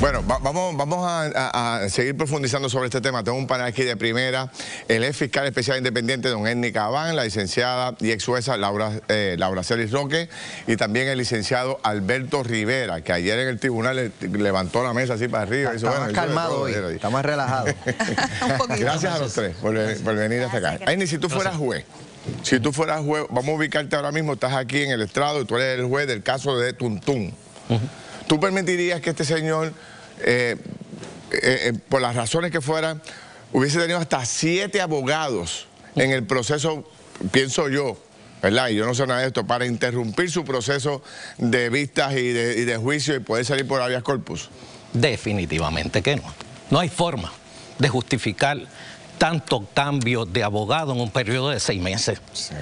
Bueno, vamos a seguir profundizando sobre este tema. Tengo un panel aquí de primera. El ex fiscal especial independiente, don Enrique Cabán, la licenciada y ex jueza Laura Celis Roque, y también el licenciado Alberto Rivera, que ayer en el tribunal levantó la mesa así para arriba. Está más calmado hoy, está más relajado. Gracias a los tres por venir hasta acá. Aini, si tú fueras juez, vamos a ubicarte ahora mismo, estás aquí en el estrado y tú eres el juez del caso de Tuntún. ¿Tú permitirías que este señor, por las razones que fueran, hubiese tenido hasta 7 abogados en el proceso, pienso yo, ¿verdad? Y yo no sé nada de esto, para interrumpir su proceso de vistas y de juicio y poder salir por habeas corpus? Definitivamente que no. No hay forma de justificar tanto cambio de abogado en un periodo de 6 meses. Sí.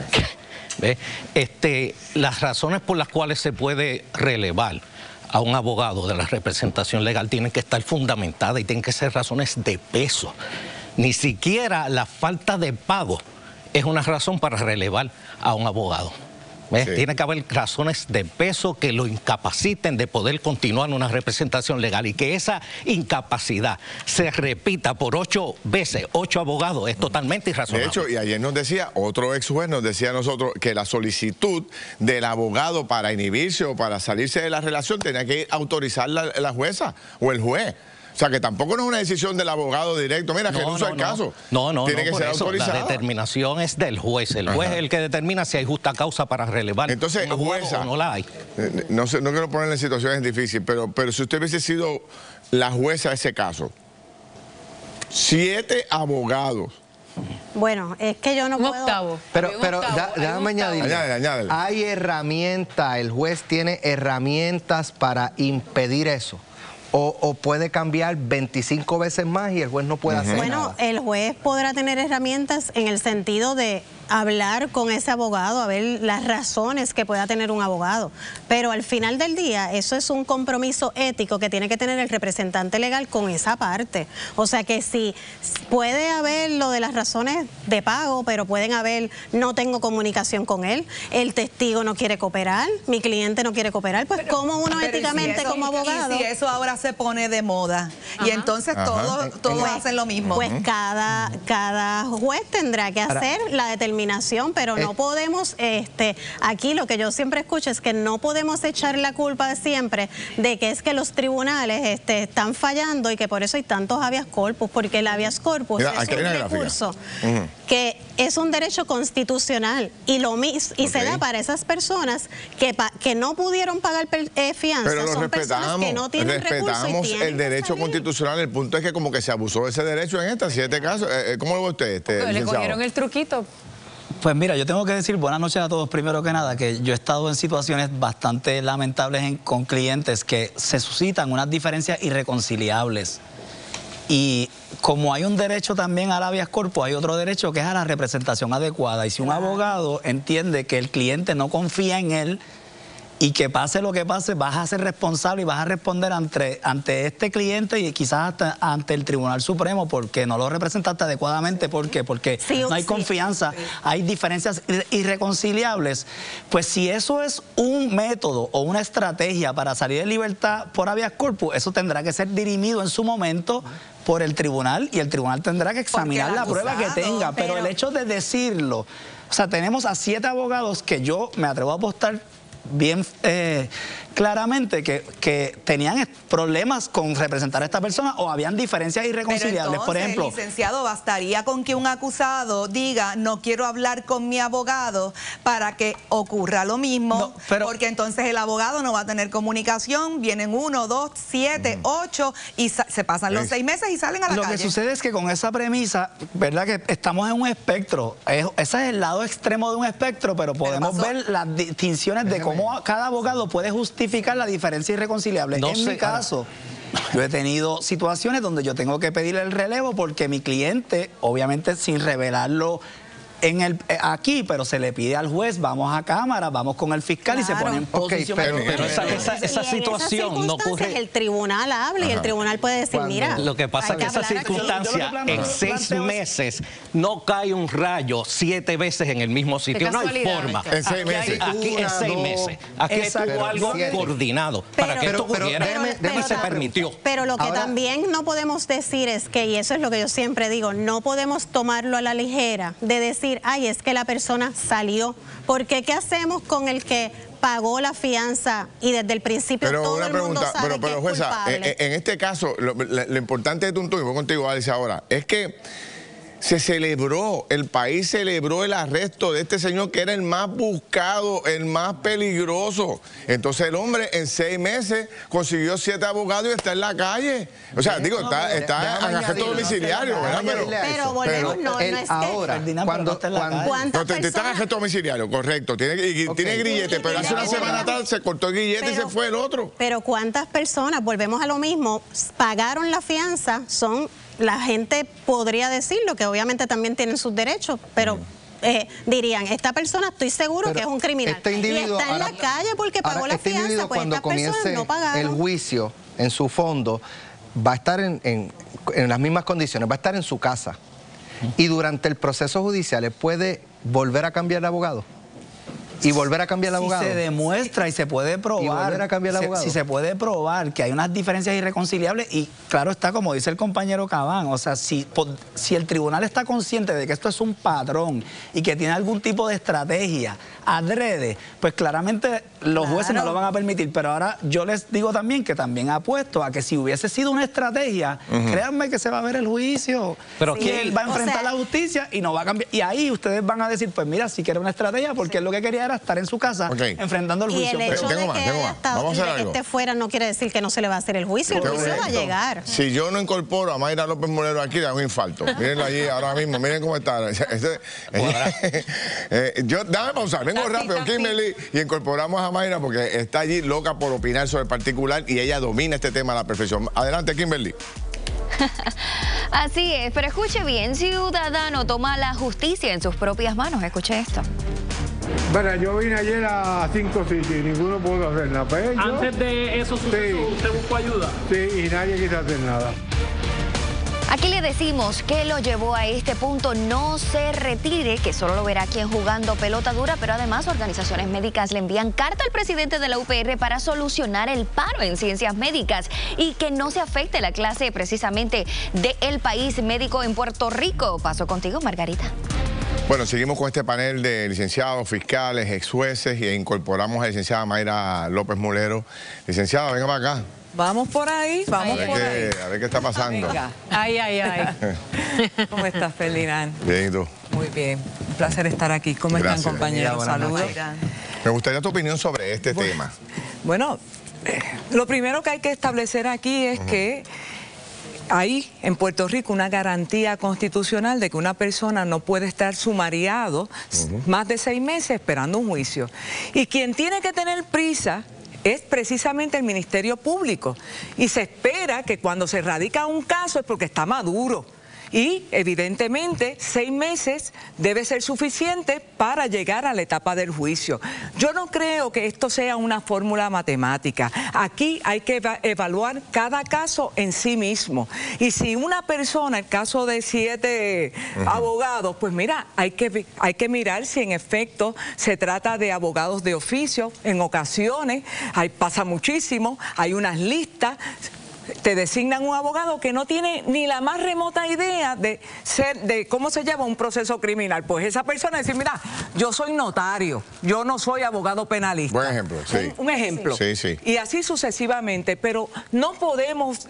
Las razones por las cuales se puede relevar a un abogado de la representación legal tienen que estar fundamentadas y tienen que ser razones de peso. Ni siquiera la falta de pago es una razón para relevar a un abogado. Sí. Tiene que haber razones de peso que lo incapaciten de poder continuar una representación legal, y que esa incapacidad se repita por 8 veces, 8 abogados, es totalmente irrazonable. De hecho, y ayer nos decía, otro ex juez nos decía a nosotros que la solicitud del abogado para inhibirse o para salirse de la relación tenía que autorizar la jueza o el juez. O sea, que tampoco no es una decisión del abogado directo. Mira, renuncio al caso. Tiene que ser autorizada. La determinación es del juez. El juez es el que determina si hay justa causa para relevar. Entonces, jueza, no la hay. No quiero ponerle en situaciones difíciles, pero si usted hubiese sido la jueza de ese caso, 7 abogados. Bueno, es que yo no puedo... Pero déjame añadir. Añádele. Hay herramientas, el juez tiene herramientas para impedir eso. O puede cambiar 25 veces más y el juez no puede hacer nada. Bueno, el juez podrá tener herramientas en el sentido de hablar con ese abogado, a ver las razones que pueda tener un abogado. Pero al final del día, eso es un compromiso ético que tiene que tener el representante legal con esa parte. O sea que sí, puede haber lo de las razones de pago, pero pueden haber, no tengo comunicación con él, el testigo no quiere cooperar, mi cliente no quiere cooperar, pues ¿cómo uno éticamente como abogado? Y si eso ahora se pone de moda, y entonces todos hacen lo mismo. Pues cada juez tendrá que hacer la determinación, pero no podemos, aquí lo que yo siempre escucho es que no podemos echar la culpa de siempre de que es que los tribunales están fallando y que por eso hay tantos habeas corpus, porque el habeas corpus es un recurso que es un derecho constitucional y se da para esas personas que no pudieron pagar fianza. Pero son personas que no tienen recursos y tienen el derecho constitucional. El punto es que como que se abusó de ese derecho en estos 7 casos. ¿Cómo lo ve usted, le cogieron el truquito. Pues mira, yo tengo que decir buenas noches a todos primero que nada, que yo he estado en situaciones bastante lamentables con clientes que se suscitan unas diferencias irreconciliables. Y como hay un derecho también al habeas corpus, hay otro derecho que es a la representación adecuada. Y si un abogado entiende que el cliente no confía en él y que pase lo que pase, vas a ser responsable y vas a responder ante este cliente y quizás hasta ante el Tribunal Supremo porque no lo representaste adecuadamente. ¿Por qué? Porque no hay confianza, hay diferencias irreconciliables. Pues si eso es un método o una estrategia para salir de libertad por habeas corpus, eso tendrá que ser dirimido en su momento por el tribunal y el tribunal tendrá que examinar la prueba que tenga. Pero el hecho de decirlo, o sea, tenemos a 7 abogados que yo me atrevo a apostar bien claramente que tenían problemas con representar a esta persona o habían diferencias irreconciliables. Pero entonces, por ejemplo, licenciado, bastaría con que un acusado diga no quiero hablar con mi abogado para que ocurra lo mismo, porque entonces el abogado no va a tener comunicación, vienen 1, 2, 7, 8 y se pasan los 6 meses y salen a la calle. Lo que sucede es que con esa premisa, ¿verdad? Que estamos en un espectro, ese es el lado extremo de un espectro, pero podemos ver las distinciones de cómo cada abogado puede justificar la diferencia irreconciliable. En mi caso, yo he tenido situaciones donde yo tengo que pedir el relevo porque mi cliente, obviamente sin revelarlo aquí, pero se le pide al juez, vamos a cámara, vamos con el fiscal y se pone en posición. Pero esa situación no ocurre. El tribunal habla y el tribunal puede decir, mira. Lo que pasa es que esa circunstancia, en 6 meses, no cae un rayo 7 veces en el mismo sitio. No hay forma. En 6 meses. Aquí en 6 meses. Aquí estuvo algo coordinado para que esto ocurriera y se permitió. Pero lo que también no podemos decir es que, y eso es lo que yo siempre digo, no podemos tomarlo a la ligera de decir, ay, es que la persona salió, porque ¿qué hacemos con el que pagó la fianza y desde el principio todo el mundo sabe que es culpable? En este caso, lo importante de Tuntún, y voy contigo, Alice, ahora, es que se celebró, el país celebró el arresto de este señor que era el más buscado, el más peligroso. Entonces el hombre en 6 meses consiguió 7 abogados y está en la calle. O sea, digo, está en arresto domiciliario, ¿verdad? Pero volvemos, no es que... Ahora, cuando te están en arresto domiciliario, correcto. Tiene grillete, pero hace una semana atrás se cortó el grillete y se fue el otro. Pero ¿cuántas personas, volvemos a lo mismo, pagaron la fianza? La gente podría decirlo, que obviamente también tienen sus derechos, pero dirían, esta persona estoy seguro que es un criminal. Y está en la calle porque pagó la fianza, pues estas personas no pagaron. El juicio, en su fondo, va a estar en las mismas condiciones, va a estar en su casa. Y durante el proceso judicial, ¿puede volver a cambiar de abogado? Y volver a cambiar el abogado. Si se demuestra y se puede probar. Y volver a cambiar el abogado. Si se puede probar que hay unas diferencias irreconciliables, y claro está, como dice el compañero Cabán, o sea, si el tribunal está consciente de que esto es un patrón y que tiene algún tipo de estrategia adrede, pues claramente los jueces no lo van a permitir. Pero ahora yo les digo también que también apuesto a que si hubiese sido una estrategia, créanme que se va a ver el juicio. Pero que él va a enfrentar la justicia y no va a cambiar. Y ahí ustedes van a decir, pues mira, si quiere una estrategia, porque él lo que quería era estar en su casa enfrentando el juicio. Y el hecho de que esté fuera no quiere decir que no se le va a hacer el juicio. El juicio va a llegar. Si yo no incorporo a Mayra López Mulero aquí, le hago un infarto. Mírenlo allí ahora mismo, miren cómo está. Dame pausar, vengo rápido, Kimberly, y incorporamos a Mayra porque está allí loca por opinar sobre el particular y ella domina este tema a la perfección. Adelante, Kimberly. Así es, pero escuche bien, ciudadano toma la justicia en sus propias manos. Escuche esto. Bueno, yo vine ayer a 5 sitios y ninguno pudo hacer nada. Pues antes de eso sucedió, ¿usted buscó ayuda? Sí, y nadie quiso hacer nada. Aquí le decimos que lo llevó a este punto. No se retire, que solo lo verá quien jugando pelota dura, pero además organizaciones médicas le envían carta al presidente de la UPR para solucionar el paro en ciencias médicas y que no se afecte la clase precisamente del país médico en Puerto Rico. Paso contigo, Margarita. Bueno, seguimos con este panel de licenciados, fiscales, ex jueces y incorporamos a la licenciada Mayra López Mulero. Licenciada, venga para acá. Vamos por ahí, vamos por ahí. A ver qué está pasando. Venga. Ay. ¿Cómo estás, Ferdinand? Bien, ¿y tú? Muy bien. Un placer estar aquí. ¿Cómo están, compañeros? Saludos. Me gustaría tu opinión sobre este tema. Bueno, lo primero que hay que establecer aquí es que hay en Puerto Rico una garantía constitucional de que una persona no puede estar sumariado más de 6 meses esperando un juicio. Y quien tiene que tener prisa es precisamente el Ministerio Público. Y se espera que cuando se radica un caso es porque está maduro. Y evidentemente 6 meses debe ser suficiente para llegar a la etapa del juicio. Yo no creo que esto sea una fórmula matemática. Aquí hay que evaluar cada caso en sí mismo. Y si una persona, el caso de 7 abogados, pues mira, hay que mirar si en efecto se trata de abogados de oficio. En ocasiones, pasa muchísimo, hay unas listas. Te designan un abogado que no tiene ni la más remota idea de cómo se lleva un proceso criminal. Pues esa persona dice, mira, yo soy notario, yo no soy abogado penalista. Buen ejemplo, sí. Un ejemplo. Sí. Y así sucesivamente, pero no podemos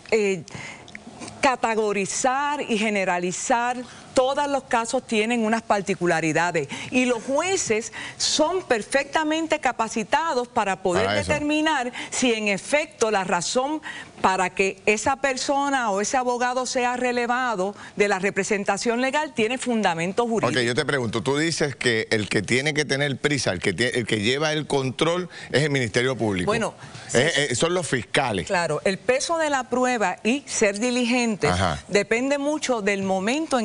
categorizar y generalizar. Todos los casos tienen unas particularidades y los jueces son perfectamente capacitados para poder determinar si en efecto la razón para que esa persona o ese abogado sea relevado de la representación legal tiene fundamento jurídico. Ok, yo te pregunto, tú dices que el que tiene que tener prisa, el que lleva el control es el Ministerio Público. Bueno, son los fiscales. Claro, el peso de la prueba y ser diligentes depende mucho del momento en que se radica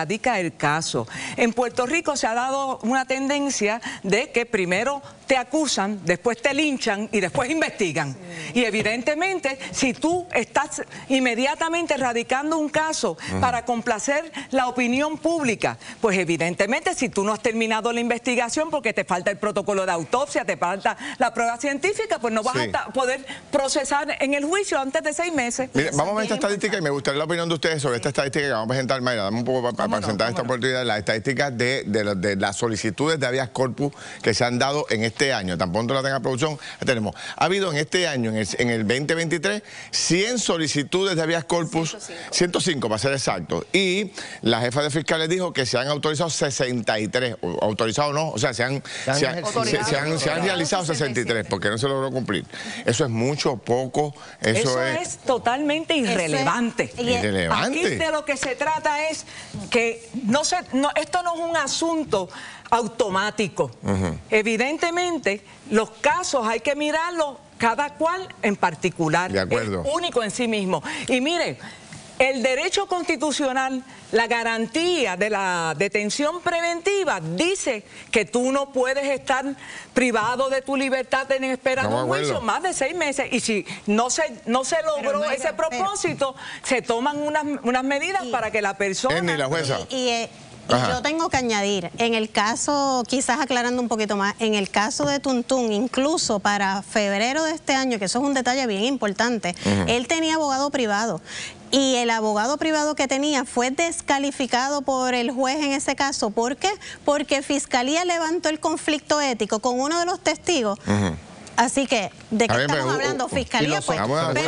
radica el caso. En Puerto Rico se ha dado una tendencia de que primero te acusan, después te linchan y después investigan. Y evidentemente, si tú estás inmediatamente radicando un caso para complacer la opinión pública, pues evidentemente si tú no has terminado la investigación porque te falta el protocolo de autopsia, te falta la prueba científica, pues no vas a poder procesar en el juicio antes de 6 meses. Mire, vamos a ver esta estadística y me gustaría la opinión de ustedes sobre esta estadística que vamos a presentar, Mayra. Dame un poco para presentar esta oportunidad, las estadísticas de las solicitudes de habeas corpus que se han dado en este año. Tan pronto la tenga producción, tenemos. Ha habido en este año, en el 2023, 100 solicitudes de habeas corpus, 105 para ser exacto. Y la jefa de fiscales dijo que se han autorizado 63, autorizado no, o sea, se han realizado 63 porque no se logró cumplir. Eso es mucho, poco, eso es totalmente irrelevante. Irrelevante. Aquí de lo que se trata es que esto no es un asunto automático. Evidentemente, los casos hay que mirarlos cada cual en particular. De acuerdo. Es único en sí mismo. Y miren, el derecho constitucional, la garantía de la detención preventiva dice que tú no puedes estar privado de tu libertad en espera de un juicio más de 6 meses. Y si no se logró ese propósito, se toman unas medidas para que la persona... la jueza. Y yo tengo que añadir, en el caso, quizás aclarando un poquito más, en el caso de Tuntún, incluso para febrero de este año, que eso es un detalle bien importante, él tenía abogado privado. Y el abogado privado que tenía fue descalificado por el juez en ese caso. ¿Por qué? Porque Fiscalía levantó el conflicto ético con uno de los testigos. Así que, ¿de qué estamos hablando? Fiscalía, pues.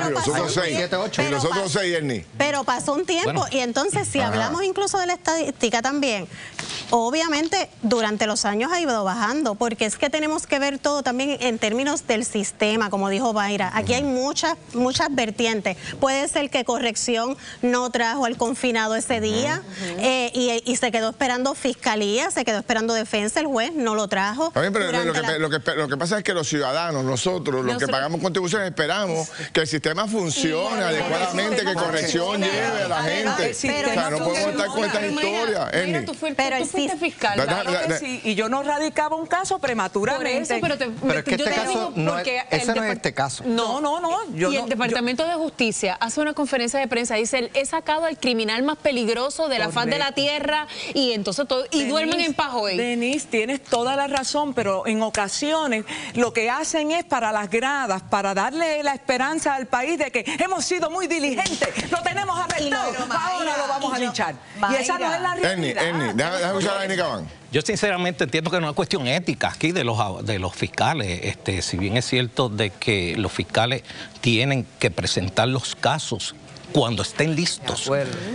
Los otros 6, Ernie. Pero pasó un tiempo y entonces si hablamos incluso de la estadística también, obviamente durante los años ha ido bajando, porque es que tenemos que ver todo también en términos del sistema, como dijo Mayra. Aquí hay muchas vertientes. Puede ser que corrección no trajo al confinado ese día y se quedó esperando Fiscalía, se quedó esperando defensa, el juez no lo trajo. Pero lo que pasa es que los ciudadanos, nosotros, los que pagamos contribuciones, esperamos que el sistema funcione adecuadamente, que corrección lleve a la gente. O sea, no podemos estar con estas historias. Pero el fiscal, y yo no radicaba un caso prematuramente. Pero es que este caso no es este caso. No. Y el Departamento de Justicia hace una conferencia de prensa, dice, he sacado al criminal más peligroso de la faz de la tierra, y entonces todo, y duermen en paz hoy. Denise, tienes toda la razón, pero en ocasiones lo que hacen es para las gradas, para darle la esperanza al país de que hemos sido muy diligentes, lo tenemos arrestado, ahora lo vamos a linchar. Y esa no es la realidad. Déjame usar a Ernie Cabán. Yo sinceramente entiendo que no es una cuestión ética aquí de los fiscales. Si bien es cierto de que los fiscales tienen que presentar los casos cuando estén listos,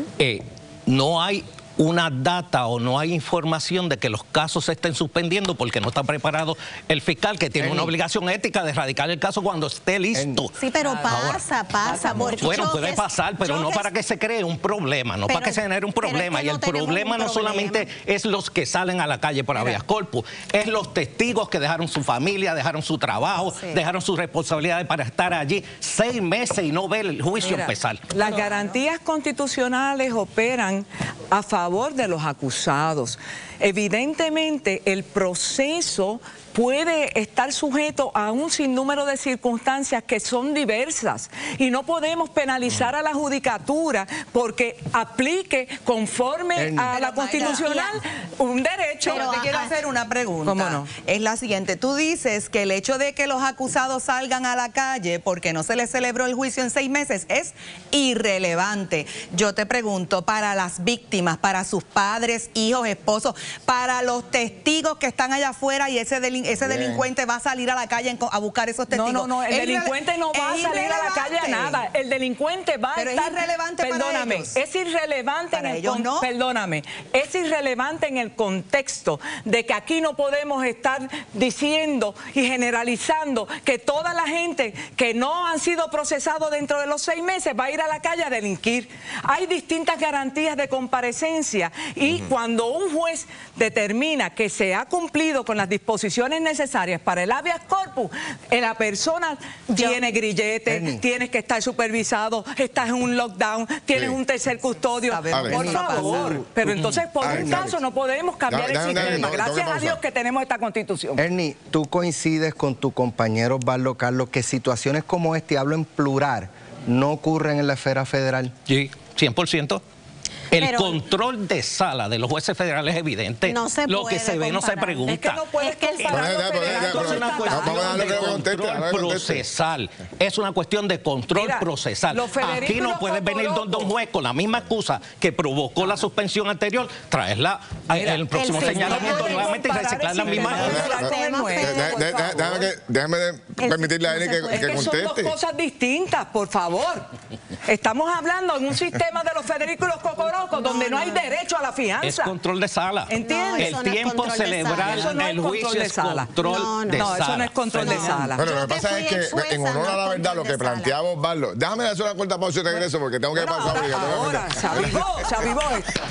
no hay una data o no hay información de que los casos se estén suspendiendo porque no está preparado el fiscal, que tiene una obligación ética de radicar el caso cuando esté listo. Sí, pero pasa. Bueno, puede pasar, pero no para que se cree un problema, no para que se genere un problema. Y el problema no solamente es los que salen a la calle por habeas corpus, es los testigos que dejaron su familia, dejaron su trabajo, dejaron sus responsabilidades para estar allí 6 meses y no ver el juicio empezar. Las garantías constitucionales operan a favor de los acusados. Evidentemente, el proceso puede estar sujeto a un sinnúmero de circunstancias que son diversas y no podemos penalizar a la judicatura porque aplique conforme a la constitucional un derecho. Pero te quiero hacer una pregunta. ¿Cómo no? Es la siguiente. Tú dices que el hecho de que los acusados salgan a la calle porque no se les celebró el juicio en 6 meses es irrelevante. Yo te pregunto, para las víctimas, para sus padres, hijos, esposos, para los testigos que están allá afuera y ese delincuente va a salir a la calle a buscar esos testigos. No, el delincuente no va a salir a la calle a nada. El delincuente va a estar... es irrelevante para ellos. Es irrelevante para ellos, ¿no? Perdóname, es irrelevante en el contexto de que aquí no podemos estar diciendo y generalizando que toda la gente que no han sido procesados dentro de los 6 meses va a ir a la calle a delinquir. Hay distintas garantías de comparecencia y cuando un juez determina que se ha cumplido con las disposiciones necesarias para el habeas corpus, la persona tiene grillete, tienes que estar supervisado, estás en un lockdown, tienes un tercer custodio, por favor. Pero entonces por un caso no podemos cambiar el sistema. Gracias a Dios que tenemos esta Constitución. Ernie, ¿tú coincides con tu compañero Osvaldo Carlos que situaciones como esta, y hablo en plural, no ocurren en la esfera federal? Sí, 100%. El control de sala de los jueces federales es evidente. No se Lo que se ve no se pregunta. Es que no puedes comparar es una cuestión de control procesal. Es una cuestión de control procesal. Aquí no puedes venir donde un juez con la misma excusa que provocó la suspensión anterior, traerla el próximo señalamiento nuevamente y reciclar la misma. Déjame permitirle a él que conteste. Son dos cosas distintas, por favor. Estamos hablando en un sistema de los Federico y los Cocorocos donde no hay derecho a la fianza. Es control de sala. ¿Entiendes? El tiempo celebrar el juicio es control de sala. No, eso no es control de sala. Bueno, lo que pasa es que en honor a la verdad, lo que planteaba Osvaldo, déjame hacer una corta pausa y regreso porque tengo que pasar. Ahora, se avivó esto.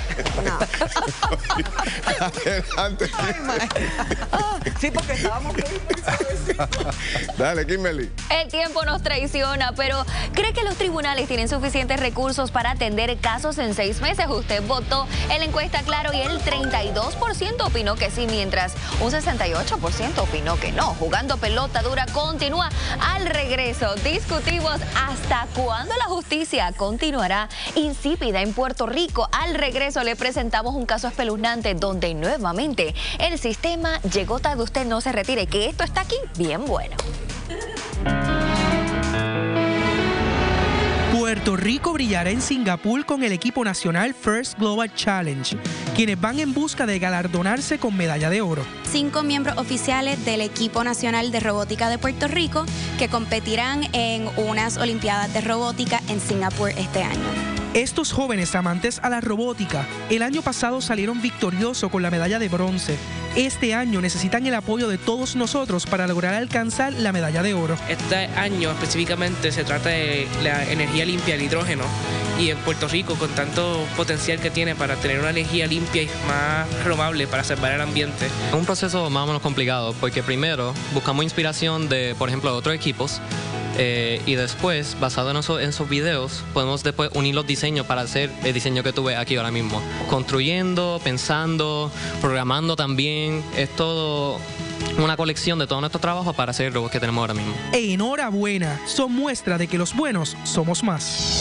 Adelante. Sí, porque estábamos muy Dale, Kimberly. El tiempo nos traiciona, pero ¿cree que los tribunales tienen suficientes recursos para atender casos en 6 meses? Usted votó en la encuesta Claro y el 32% opinó que sí, mientras un 68% opinó que no. Jugando Pelota Dura continúa. Al regreso discutimos hasta cuándo la justicia continuará insípida en Puerto Rico. Al regreso le presentamos un caso espeluznante donde nuevamente el sistema llegó tarde. Usted no se retire, que esto está aquí bien bueno. Puerto Rico brillará en Singapur con el equipo nacional First Global Challenge, quienes van en busca de galardonarse con medalla de oro. 5 miembros oficiales del equipo nacional de robótica de Puerto Rico que competirán en unas Olimpiadas de Robótica en Singapur este año. Estos jóvenes amantes a la robótica, el año pasado salieron victoriosos con la medalla de bronce. Este año necesitan el apoyo de todos nosotros para lograr alcanzar la medalla de oro. Este año específicamente se trata de la energía limpia, el hidrógeno, y en Puerto Rico con tanto potencial que tiene para tener una energía limpia y más renovable para salvar el ambiente. Es un proceso más o menos complicado porque primero buscamos inspiración de, por ejemplo, de otros equipos. Y después, basado en esos videos, podemos después unir los diseños para hacer el diseño que tú ves aquí ahora mismo. Construyendo, pensando, programando también, es todo una colección de todo nuestro trabajo para hacer el robot que tenemos ahora mismo. Enhorabuena, son muestra de que los buenos somos más.